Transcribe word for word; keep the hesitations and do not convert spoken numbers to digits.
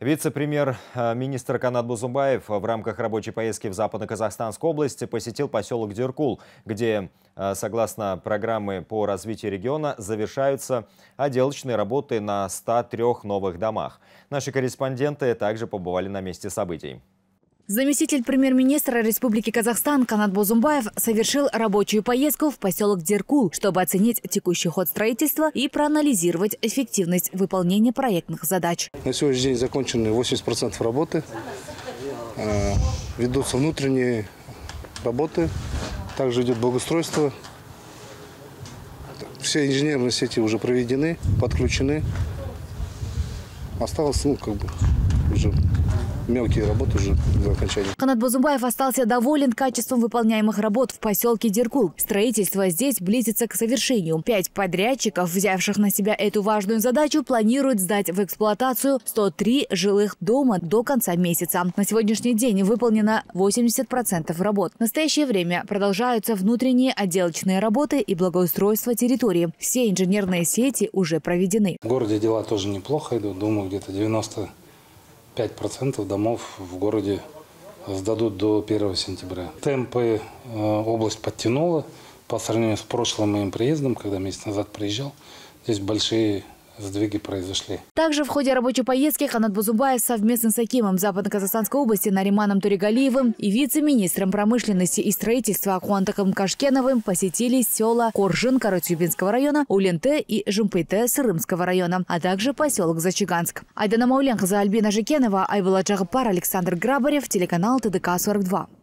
Вице-премьер-министр Канат Бузумбаев в рамках рабочей поездки в Западно-Казахстанской области посетил поселок Деркул, где, согласно программы по развитию региона, завершаются отделочные работы на ста трёх новых домах. Наши корреспонденты также побывали на месте событий. Заместитель премьер-министра Республики Казахстан Канат Бузумбаев совершил рабочую поездку в поселок Деркул, чтобы оценить текущий ход строительства и проанализировать эффективность выполнения проектных задач. На сегодняшний день закончены восемьдесят процентов работы. Ведутся внутренние работы. Также идет благоустройство. Все инженерные сети уже проведены, подключены. Осталось, ну, как бы, уже мелкие работы уже до окончания. Канат Бузумбаев остался доволен качеством выполняемых работ в поселке Деркул. Строительство здесь близится к завершению. Пять подрядчиков, взявших на себя эту важную задачу, планируют сдать в эксплуатацию сто три жилых дома до конца месяца. На сегодняшний день выполнено восемьдесят процентов работ. В настоящее время продолжаются внутренние отделочные работы и благоустройство территории. Все инженерные сети уже проведены. В городе дела тоже неплохо идут. Думаю, где-то девяносто пять процентов домов в городе сдадут до первого сентября. Темпы э, область подтянула по сравнению с прошлым моим приездом, когда месяц назад приезжал. Здесь большие сдвиги произошли. Также в ходе рабочей поездки Канат Бузумбаев совместно с акимом Западно-Казахстанской области Нариманом Турегалиевым и вице-министром промышленности и строительства Куантаком Кашкеновым посетили села Коржин Карачубинского района, Улинте и Жумпейте Сырымского района, а также поселок Зачаганск. Айдана Мауленхаза, Альбина Жикенова, Айбула Джагапар, Александр Грабарев, телеканал ТДК сорок два.